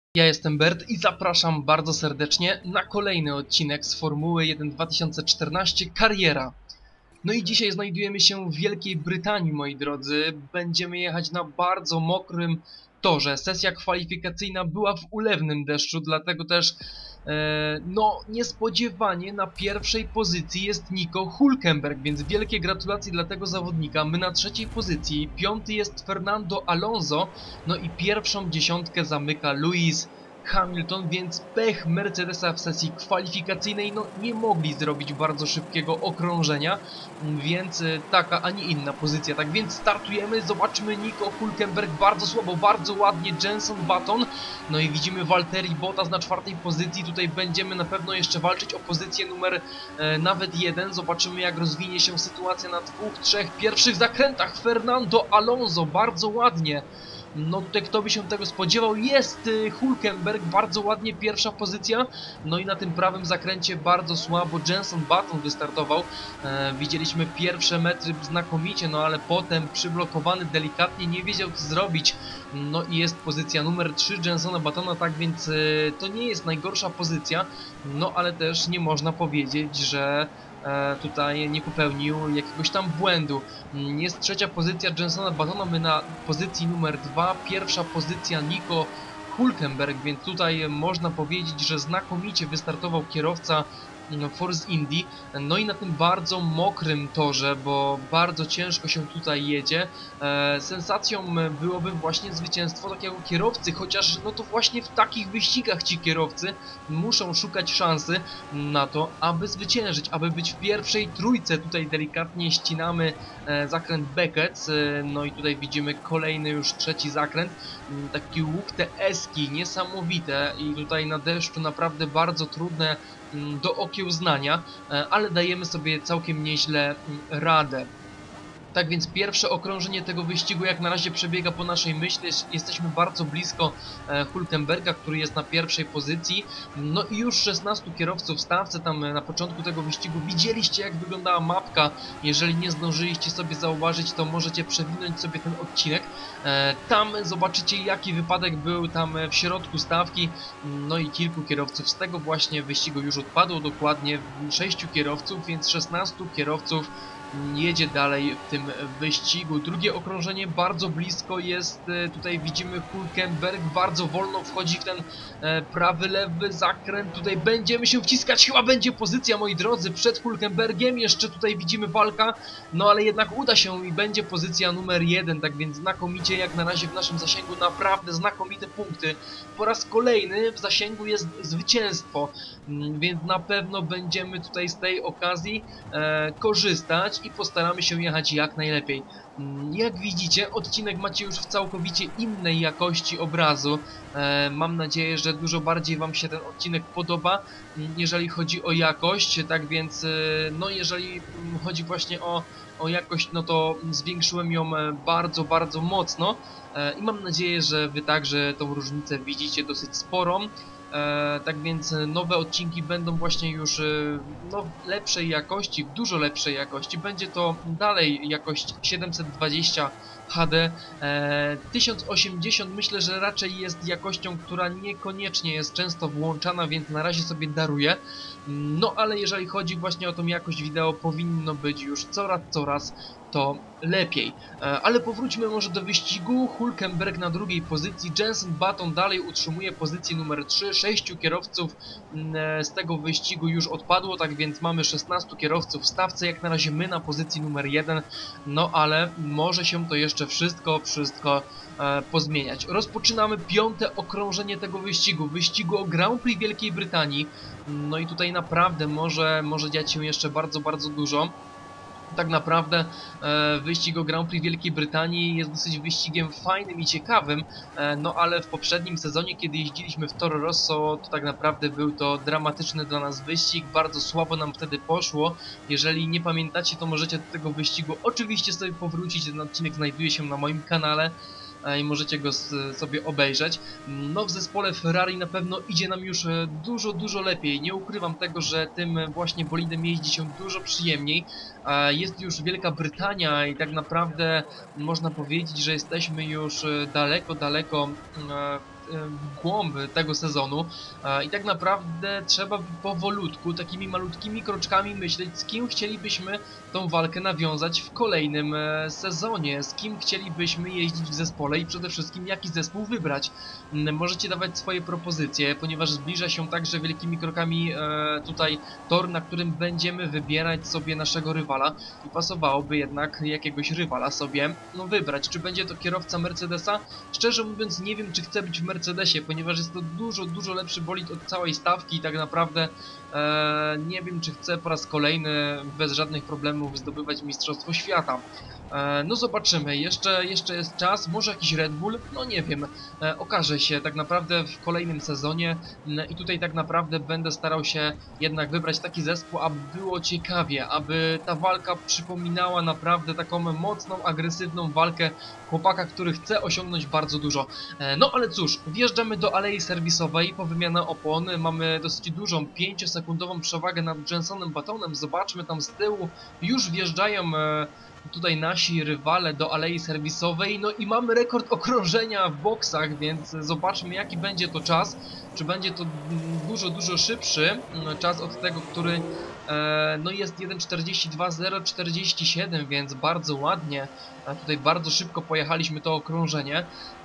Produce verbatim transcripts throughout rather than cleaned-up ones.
Ja jestem Bert i zapraszam bardzo serdecznie na kolejny odcinek z Formuły jeden dwa tysiące czternaście Kariera. No i dzisiaj znajdujemy się w Wielkiej Brytanii, moi drodzy. Będziemy jechać na bardzo mokrym torze. Sesja kwalifikacyjna była w ulewnym deszczu, dlatego też e, no niespodziewanie na pierwszej pozycji jest Nico Hülkenberg, więc wielkie gratulacje dla tego zawodnika. My na trzeciej pozycji, piąty jest Fernando Alonso, no i pierwszą dziesiątkę zamyka Lewis Hamilton, więc pech Mercedesa w sesji kwalifikacyjnej, no nie mogli zrobić bardzo szybkiego okrążenia, więc taka, a nie inna pozycja. Tak więc startujemy, zobaczmy Nico Hülkenberg, bardzo słabo, bardzo ładnie Jenson Button, no i widzimy Valtteri Bottas na czwartej pozycji. Tutaj będziemy na pewno jeszcze walczyć o pozycję numer e, nawet jeden, zobaczymy jak rozwinie się sytuacja na dwóch, trzech pierwszych zakrętach. Fernando Alonso, bardzo ładnie. No tutaj kto by się tego spodziewał, jest y, Hülkenberg, bardzo ładnie pierwsza pozycja. No i na tym prawym zakręcie bardzo słabo Jenson Button wystartował. e, Widzieliśmy pierwsze metry znakomicie, no ale potem przyblokowany delikatnie, nie wiedział co zrobić. No i jest pozycja numer trzy Jensona Buttona, tak więc y, to nie jest najgorsza pozycja. No ale też nie można powiedzieć, że E, tutaj nie popełnił jakiegoś tam błędu. Jest trzecia pozycja Jensona Buttona, my na pozycji numer dwa, pierwsza pozycja Nico Hülkenberg, więc tutaj można powiedzieć, że znakomicie wystartował kierowca Force Indy. No i na tym bardzo mokrym torze, bo bardzo ciężko się tutaj jedzie. E, sensacją byłoby właśnie zwycięstwo takiego kierowcy, chociaż no to właśnie w takich wyścigach ci kierowcy muszą szukać szansy na to, aby zwyciężyć, aby być w pierwszej trójce. Tutaj delikatnie ścinamy e, zakręt Beckett, e, no i tutaj widzimy kolejny już trzeci zakręt. Taki łuk te eski, niesamowite i tutaj na deszczu naprawdę bardzo trudne do okiełznania, ale dajemy sobie całkiem nieźle radę. Tak więc pierwsze okrążenie tego wyścigu jak na razie przebiega po naszej myśli. Jesteśmy bardzo blisko Hülkenberga, który jest na pierwszej pozycji. No i już szesnastu kierowców w stawce tam na początku tego wyścigu. Widzieliście jak wyglądała mapka. Jeżeli nie zdążyliście sobie zauważyć, to możecie przewinąć sobie ten odcinek. Tam zobaczycie jaki wypadek był tam w środku stawki. No i kilku kierowców z tego właśnie wyścigu już odpadło. Dokładnie sześciu kierowców, więc szesnastu kierowców jedzie dalej w tym wyścigu. Drugie okrążenie bardzo blisko jest, tutaj widzimy Hülkenberg, bardzo wolno wchodzi w ten prawy, lewy zakręt, tutaj będziemy się wciskać, chyba będzie pozycja, moi drodzy, przed Hülkenbergiem, jeszcze tutaj widzimy walka, no ale jednak uda się i będzie pozycja numer jeden, tak więc znakomicie jak na razie w naszym zasięgu, naprawdę znakomite punkty. Po raz kolejny w zasięgu jest zwycięstwo, więc na pewno będziemy tutaj z tej okazji e, korzystać i postaramy się jechać jak najlepiej. Jak widzicie, odcinek macie już w całkowicie innej jakości obrazu. E, mam nadzieję, że dużo bardziej wam się ten odcinek podoba, jeżeli chodzi o jakość. Tak więc, e, no jeżeli chodzi właśnie o, o jakość, no to zwiększyłem ją bardzo, bardzo mocno. E, I mam nadzieję, że wy także tą różnicę widzicie dosyć sporą. E, tak więc nowe odcinki będą właśnie już e, no, w lepszej jakości, w dużo lepszej jakości. Będzie to dalej jakość siedemset dwadzieścia H D. e, tysiąc osiemdziesiąt myślę, że raczej jest jakością, która niekoniecznie jest często włączana, więc na razie sobie daruję. No ale jeżeli chodzi właśnie o tą jakość wideo, powinno być już coraz, coraz to lepiej. E, ale powróćmy może do wyścigu. Hülkenberg na drugiej pozycji, Jenson Button dalej utrzymuje pozycję numer trzy. Sześciu kierowców e, z tego wyścigu już odpadło, tak więc mamy szesnastu kierowców w stawce, jak na razie my na pozycji numer jeden. No ale może się to jeszcze wszystko, wszystko e, pozmieniać. Rozpoczynamy piąte okrążenie tego wyścigu, wyścigu o Grand Prix Wielkiej Brytanii. No i tutaj naprawdę może, może dziać się jeszcze bardzo, bardzo dużo. Tak naprawdę e, wyścig o Grand Prix Wielkiej Brytanii jest dosyć wyścigiem fajnym i ciekawym, e, no ale w poprzednim sezonie, kiedy jeździliśmy w Toro Rosso, to tak naprawdę był to dramatyczny dla nas wyścig, bardzo słabo nam wtedy poszło. Jeżeli nie pamiętacie, to możecie do tego wyścigu oczywiście sobie powrócić, ten odcinek znajduje się na moim kanale i możecie go sobie obejrzeć. No w zespole Ferrari na pewno idzie nam już dużo, dużo lepiej. Nie ukrywam tego, że tym właśnie bolidem jeździ się dużo przyjemniej. Jest już Wielka Brytania i tak naprawdę można powiedzieć, że jesteśmy już daleko, daleko w głąb tego sezonu i tak naprawdę trzeba powolutku, takimi malutkimi kroczkami myśleć, z kim chcielibyśmy tą walkę nawiązać w kolejnym sezonie, z kim chcielibyśmy jeździć w zespole i przede wszystkim jaki zespół wybrać. Możecie dawać swoje propozycje, ponieważ zbliża się także wielkimi krokami tutaj tor, na którym będziemy wybierać sobie naszego rywala i pasowałoby jednak jakiegoś rywala sobie no, wybrać. Czy będzie to kierowca Mercedesa? Szczerze mówiąc nie wiem, czy chcę być w Mercedesie, ponieważ jest to dużo, dużo lepszy bolid od całej stawki i tak naprawdę e, nie wiem, czy chcę po raz kolejny bez żadnych problemów zdobywać Mistrzostwo Świata. E, no zobaczymy, jeszcze, jeszcze jest czas, może jakiś Red Bull? No nie wiem, e, okaże się tak naprawdę w kolejnym sezonie e, i tutaj tak naprawdę będę starał się jednak wybrać taki zespół, aby było ciekawie, aby ta walka przypominała naprawdę taką mocną, agresywną walkę chłopaka, który chce osiągnąć bardzo dużo. E, no ale cóż, wjeżdżamy do alei serwisowej po wymianę opon, mamy dosyć dużą, pięciosekundową przewagę nad Jensonem Buttonem, zobaczmy tam z tyłu, już wjeżdżają e, tutaj nasi rywale do alei serwisowej, no i mamy rekord okrążenia w boksach, więc zobaczmy jaki będzie to czas, czy będzie to dużo, dużo szybszy czas od tego, który e, no jest jeden czterdzieści dwa zero czterdzieści siedem, więc bardzo ładnie, a tutaj bardzo szybko pojechaliśmy to okrążenie,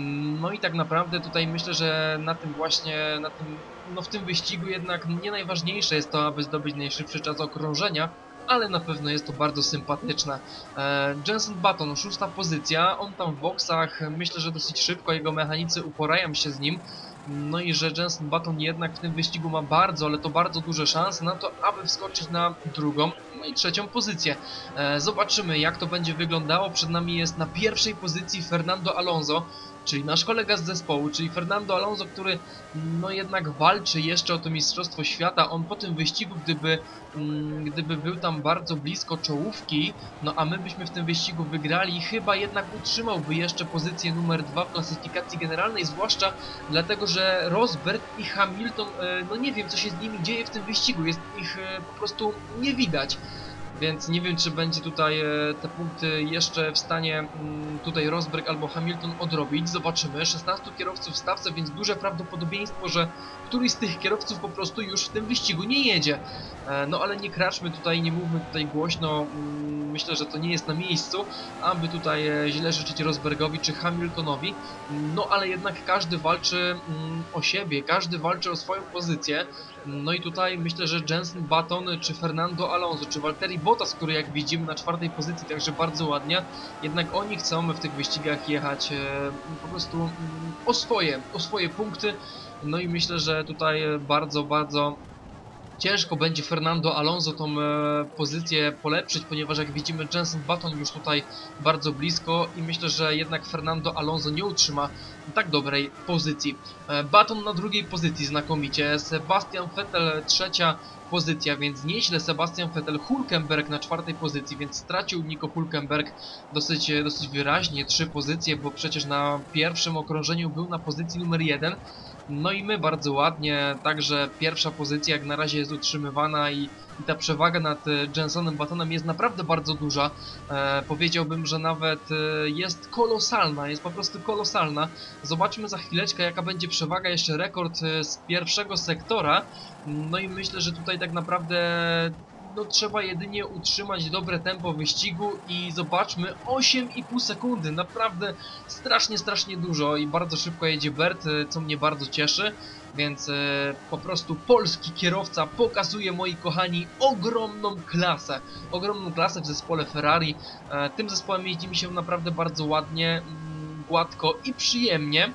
no i tak naprawdę tutaj myślę, że na tym właśnie, na tym, no w tym wyścigu jednak nie najważniejsze jest to, aby zdobyć najszybszy czas okrążenia, ale na pewno jest to bardzo sympatyczne. E, Jenson Button, szósta pozycja, on tam w boksach, myślę, że dosyć szybko jego mechanicy uporają się z nim. No i że Jenson Button jednak w tym wyścigu ma bardzo, ale to bardzo duże szanse na to, aby wskoczyć na drugą, no i trzecią pozycję. E, zobaczymy jak to będzie wyglądało. Przed nami jest na pierwszej pozycji Fernando Alonso, czyli nasz kolega z zespołu, czyli Fernando Alonso, który no jednak walczy jeszcze o to Mistrzostwo Świata. On po tym wyścigu, gdyby, mm, gdyby był tam bardzo blisko czołówki, no a my byśmy w tym wyścigu wygrali, chyba jednak utrzymałby jeszcze pozycję numer dwa w klasyfikacji generalnej, zwłaszcza dlatego, że Rosberg i Hamilton, e, no nie wiem co się z nimi dzieje w tym wyścigu, jest ich e, po prostu nie widać. Więc nie wiem, czy będzie tutaj e, te punkty jeszcze w stanie m, tutaj Rosberg albo Hamilton odrobić. Zobaczymy. szesnastu kierowców w stawce, więc duże prawdopodobieństwo, że któryś z tych kierowców po prostu już w tym wyścigu nie jedzie. E, no ale nie kraczmy tutaj, nie mówmy tutaj głośno. Mm, myślę, że to nie jest na miejscu, aby tutaj e, źle życzyć Rosbergowi czy Hamiltonowi. No ale jednak każdy walczy mm, o siebie, każdy walczy o swoją pozycję. No i tutaj myślę, że Jenson Button, czy Fernando Alonso, czy Valtteri Bottas, który jak widzimy na czwartej pozycji, także bardzo ładnie, jednak oni chcą w tych wyścigach jechać e, po prostu mm, o swoje, o swoje punkty. No i myślę, że tutaj bardzo, bardzo ciężko będzie Fernando Alonso tą e, pozycję polepszyć, ponieważ jak widzimy Jenson Button już tutaj bardzo blisko i myślę, że jednak Fernando Alonso nie utrzyma tak dobrej pozycji. E, Button na drugiej pozycji znakomicie, Sebastian Vettel trzecia pozycja, więc nieźle Sebastian Vettel, Hülkenberg na czwartej pozycji, więc stracił Nico Hülkenberg dosyć, dosyć wyraźnie trzy pozycje, bo przecież na pierwszym okrążeniu był na pozycji numer jeden. No i my bardzo ładnie, także pierwsza pozycja jak na razie jest utrzymywana i, i ta przewaga nad Jensonem Buttonem jest naprawdę bardzo duża. E, powiedziałbym, że nawet e, jest kolosalna, jest po prostu kolosalna. Zobaczmy za chwileczkę jaka będzie przewaga, jeszcze rekord e, z pierwszego sektora. No i myślę, że tutaj tak naprawdę no, trzeba jedynie utrzymać dobre tempo wyścigu i zobaczmy osiem i pół sekundy, naprawdę strasznie, strasznie dużo i bardzo szybko jedzie Bert, co mnie bardzo cieszy, więc e, po prostu polski kierowca pokazuje, moi kochani, ogromną klasę, ogromną klasę w zespole Ferrari. E, tym zespołem jeździ mi się naprawdę bardzo ładnie, mm, gładko i przyjemnie.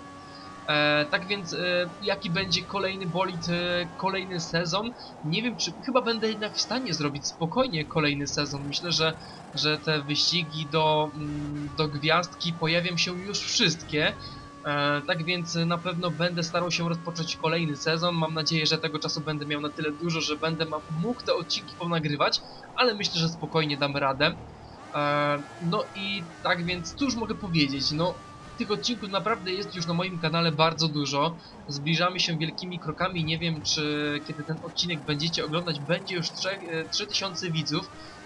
E, tak więc e, jaki będzie kolejny bolid, e, kolejny sezon? Nie wiem, czy chyba będę jednak w stanie zrobić spokojnie kolejny sezon. Myślę, że, że te wyścigi do, mm, do gwiazdki pojawią się już wszystkie. E, tak więc na pewno będę starał się rozpocząć kolejny sezon. Mam nadzieję, że tego czasu będę miał na tyle dużo, że będę mógł te odcinki ponagrywać, ale myślę, że spokojnie dam radę. E, no i tak więc cóż mogę powiedzieć? No, tych odcinków naprawdę jest już na moim kanale bardzo dużo. Zbliżamy się wielkimi krokami. Nie wiem, czy kiedy ten odcinek będziecie oglądać, będzie już trzy tysiące widzów.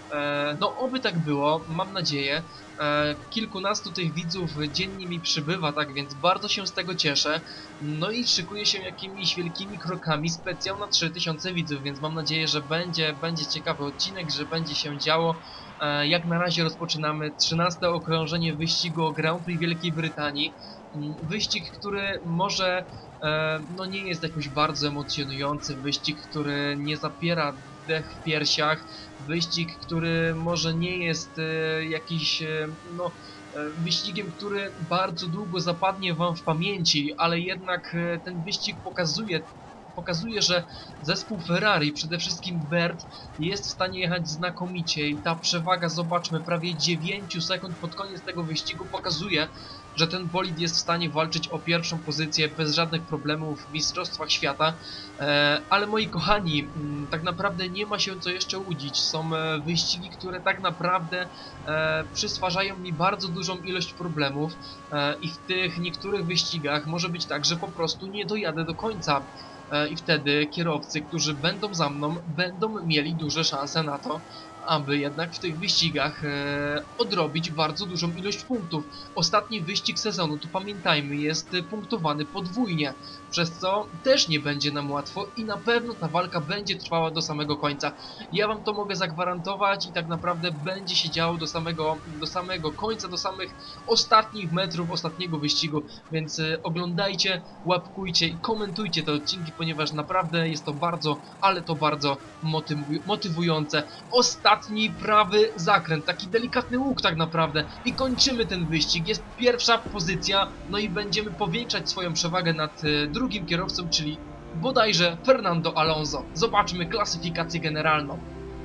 E, no oby tak było, mam nadzieję. E, kilkunastu tych widzów dziennie mi przybywa, tak więc bardzo się z tego cieszę. No i szykuje się jakimiś wielkimi krokami specjal na trzy tysiące widzów, więc mam nadzieję, że będzie, będzie ciekawy odcinek, że będzie się działo. E, jak na razie rozpoczynamy trzynaste okrążenie wyścigu o Grand Prix Wielkiej Brytanii. Wyścig, który może e, no nie jest jakoś bardzo emocjonujący, wyścig, który nie zapiera dech w piersiach, wyścig, który może nie jest e, jakiś e, no e, wyścigiem, który bardzo długo zapadnie wam w pamięci, ale jednak e, ten wyścig pokazuje pokazuje, że zespół Ferrari, przede wszystkim Bert, jest w stanie jechać znakomicie i ta przewaga, zobaczmy, prawie dziewięć sekund pod koniec tego wyścigu pokazuje, że ten bolid jest w stanie walczyć o pierwszą pozycję bez żadnych problemów w Mistrzostwach Świata. E, ale moi kochani, m, tak naprawdę nie ma się co jeszcze łudzić. Są e, wyścigi, które tak naprawdę e, przysparzają mi bardzo dużą ilość problemów e, i w tych niektórych wyścigach może być tak, że po prostu nie dojadę do końca. I wtedy kierowcy, którzy będą za mną, będą mieli duże szanse na to, aby jednak w tych wyścigach e, odrobić bardzo dużą ilość punktów. Ostatni wyścig sezonu, to pamiętajmy, jest punktowany podwójnie, przez co też nie będzie nam łatwo i na pewno ta walka będzie trwała do samego końca. Ja wam to mogę zagwarantować i tak naprawdę będzie się działo do samego, do samego końca, do samych ostatnich metrów ostatniego wyścigu, więc e, oglądajcie, łapkujcie i komentujcie te odcinki, ponieważ naprawdę jest to bardzo, ale to bardzo motywu motywujące. Ostatni Ostatni prawy zakręt, taki delikatny łuk tak naprawdę i kończymy ten wyścig, jest pierwsza pozycja, no i będziemy powiększać swoją przewagę nad y, drugim kierowcą, czyli bodajże Fernando Alonso. Zobaczmy klasyfikację generalną.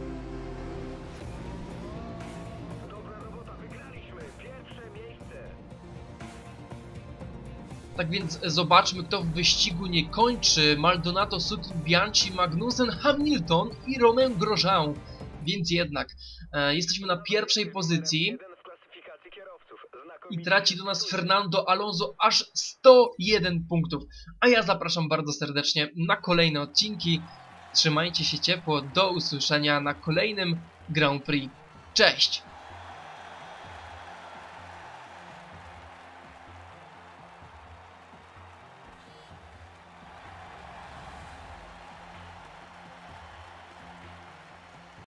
Tak więc zobaczmy, kto w wyścigu nie kończy. Maldonado, Sutil, Bianchi, Magnussen, Hamilton i Romain Grosjean. Więc jednak e, jesteśmy na pierwszej pozycji i traci do nas Fernando Alonso aż sto jeden punktów. A ja zapraszam bardzo serdecznie na kolejne odcinki. Trzymajcie się ciepło, do usłyszenia na kolejnym Grand Prix. Cześć!